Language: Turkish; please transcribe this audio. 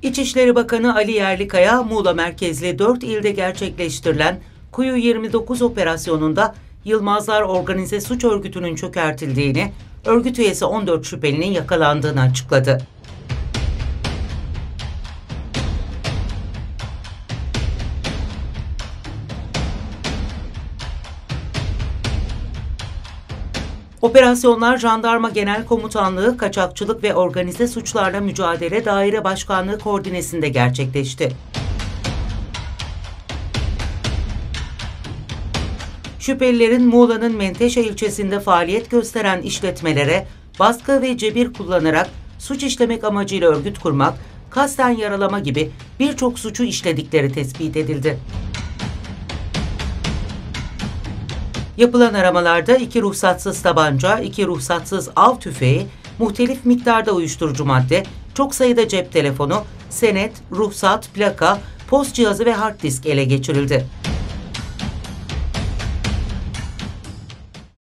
İçişleri Bakanı Ali Yerlikaya, Muğla merkezli 4 ilde gerçekleştirilen Kuyu 29 operasyonunda Yılmazlar Organize Suç Örgütü'nün çökertildiğini, örgüt üyesi 14 şüphelinin yakalandığını açıkladı. Operasyonlar Jandarma Genel Komutanlığı Kaçakçılık ve Organize Suçlarla Mücadele Daire Başkanlığı koordinesinde gerçekleşti. Şüphelilerin Muğla'nın Menteşe ilçesinde faaliyet gösteren işletmelere baskı ve cebir kullanarak suç işlemek amacıyla örgüt kurmak, kasten yaralama gibi birçok suçu işledikleri tespit edildi. Yapılan aramalarda 2 ruhsatsız tabanca, 2 ruhsatsız av tüfeği, muhtelif miktarda uyuşturucu madde, çok sayıda cep telefonu, senet, ruhsat, plaka, post cihazı ve hard disk ele geçirildi.